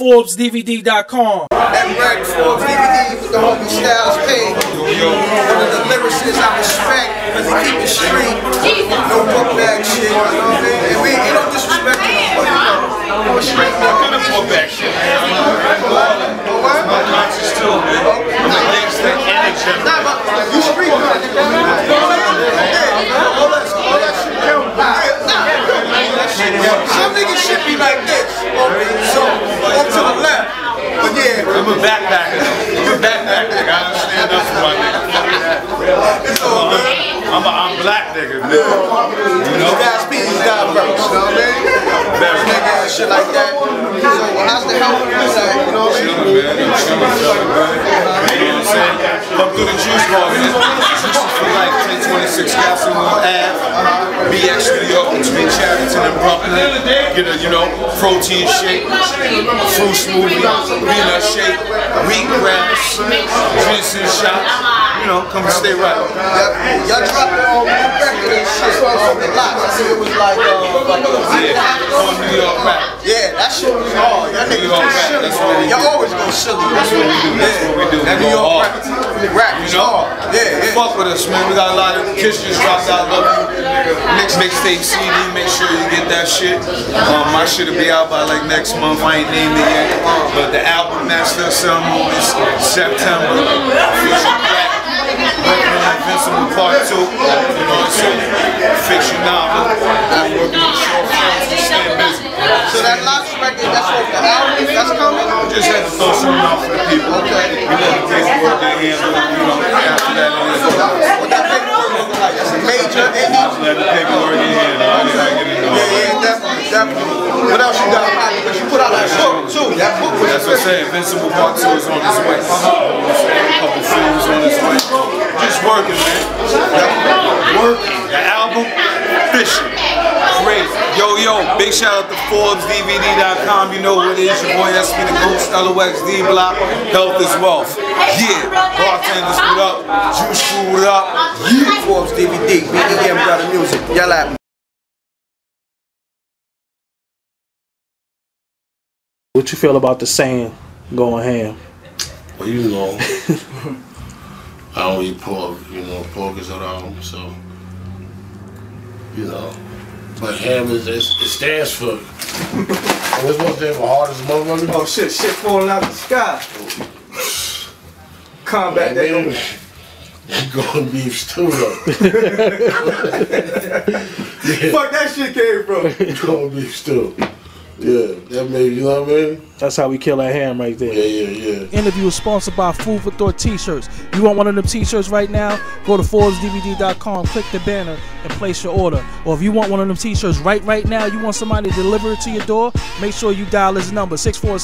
ForbesDVD.com. That Forbes DVD with the homie Styles P. One of the lyricists I respect because he keep it street. No book bag shit, you know what I mean? And we ain't no disrespect to him, but no straight up. What kind of book bag shit? What? My conscience too, man. I'm a gangster and a gentleman. Nah, but you street nigga. All that shit count. Some niggas should be like this. So, up to the left. But yeah. I'm a backpacker. I'm a backpacker. I understand enough for my nigga. It's all good. I'm black nigga. You know? You guys speak, you got verse, you know what I mean? Nigga and shit like that. So how's the health? You know what I mean? Chillin', man. I'm chillin', man. You know what I'm saying? Come through the juice bar, man. Juices for like 1026 Castlewood Ave. BX Studio between Charington and Brooklyn. Get a, you know, protein shake, fruit smoothie, peanut shake, wheatgrass, ginseng shot. You know, come and stay right. Y'all dropped it on record and shit. The lots. I think it was like on New York rap. Yeah, that shit was hard. Y'all niggas just silly. Y'all always go silly. That's what we do. That's what we do. That New York rap is hard. Yeah. Fuck with us, man. We got a lot of Kiss just dropped out. Love you. Mixtape CD. Make sure you get that shit. My shit will be out by like next month. I ain't named it yet. But the album Master Ceremony is September. Official rap. Working on Invincible Part 2. You know what I'm saying? Fiction novel. I'm working on short films and staying busy. So that last record, that's what the album that's coming? Just had to throw something out for the people. Okay. We let the paperwork get handled, you know, after that it is. What that paperwork looking like? That's a major indie? Let the paperwork get handled. Yeah, definitely. What else you got popping? Because you put out that book too. That book was That's what I'm saying. Invincible Part 2 is on its way. A couple films on its way. Just working, man. Working. The album, fishing. Crazy. Yo, big shout out to ForbesDVD.com. You know what it is. Your boy SP the Ghost, LOX D Block. Health is wealth. Yeah. Bartenders, what up? Juice Crew, what up? Yeah. Forbes DVD. BDM got the music. Y'all at me. What you feel about the saying going ham? Well, you know, I don't eat pork. You know, pork is haram, so you know. But ham is it stands for. What's one thing for hardest motherfucker? Oh shit falling out the sky. Combat that. You going beef stew though. Fuck that shit came from. Going beef stew. Yeah, that made, you know what I mean? That's how we kill that ham right there. Yeah. Interview is sponsored by Food for Thought t-shirts. You want one of them t-shirts right now? Go to ForbesDVD.com, click the banner, and place your order. Or if you want one of them t-shirts right now, you want somebody to deliver it to your door, make sure you dial his number,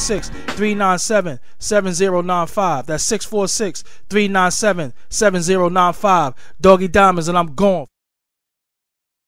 646-397-7095. That's 646-397-7095. Doggy Diamonds, and I'm gone.